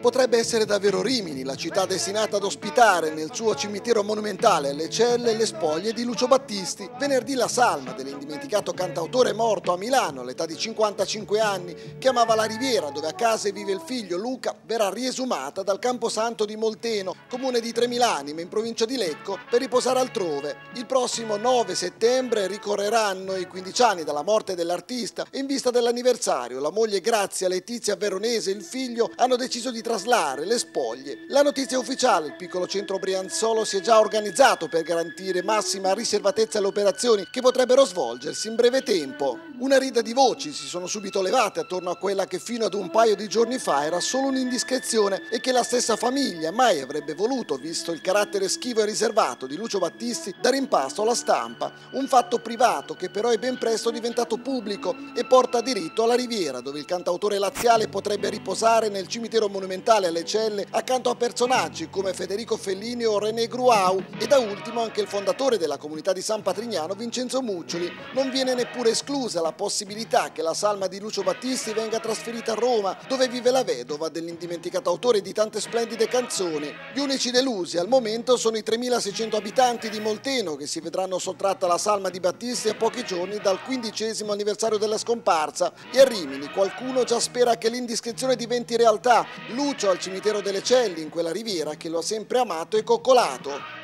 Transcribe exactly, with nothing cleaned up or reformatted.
Potrebbe essere davvero Rimini, la città destinata ad ospitare nel suo cimitero monumentale alle celle le spoglie di Lucio Battisti. Venerdì la salma dell'indimenticato cantautore morto a Milano all'età di cinquantacinque anni, che amava la Riviera dove a casa vive il figlio Luca, verrà riesumata dal Camposanto di Molteno, comune di Tremila Anime in provincia di Lecco, per riposare altrove. Il prossimo nove settembre ricorreranno i quindici anni dalla morte dell'artista e in vista dell'anniversario la moglie Grazia Letizia Veronese e il figlio hanno deciso di traslare le spoglie. La notizia è ufficiale: il piccolo centro brianzolo si è già organizzato per garantire massima riservatezza alle operazioni che potrebbero svolgersi in breve tempo. Una rida di voci si sono subito levate attorno a quella che fino ad un paio di giorni fa era solo un'indiscrezione e che la stessa famiglia mai avrebbe voluto, visto il carattere schivo e riservato di Lucio Battisti, dare in pasto alla stampa. Un fatto privato che però è ben presto diventato pubblico e porta diritto alla Riviera, dove il cantautore laziale potrebbe riposare nel cimitero monumentale alle Celle accanto a personaggi come Federico Fellini o René Gruau e da ultimo anche il fondatore della comunità di San Patrignano Vincenzo Muccioli. Non viene neppure esclusa la possibilità che la salma di Lucio Battisti venga trasferita a Roma, dove vive la vedova dell'indimenticato autore di tante splendide canzoni. Gli unici delusi al momento sono i tremilaseicento abitanti di Molteno, che si vedranno sottratta la salma di Battisti a pochi giorni dal quindicesimo anniversario della scomparsa, e a Rimini qualcuno già spera che l'indiscrezione diventi realtà. Lucio al cimitero delle Celli, in quella Riviera che lo ha sempre amato e coccolato.